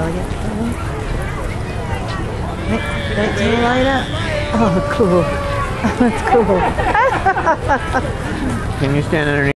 yet. Wait till you light up. Oh, cool. That's cool. Can you stand underneath?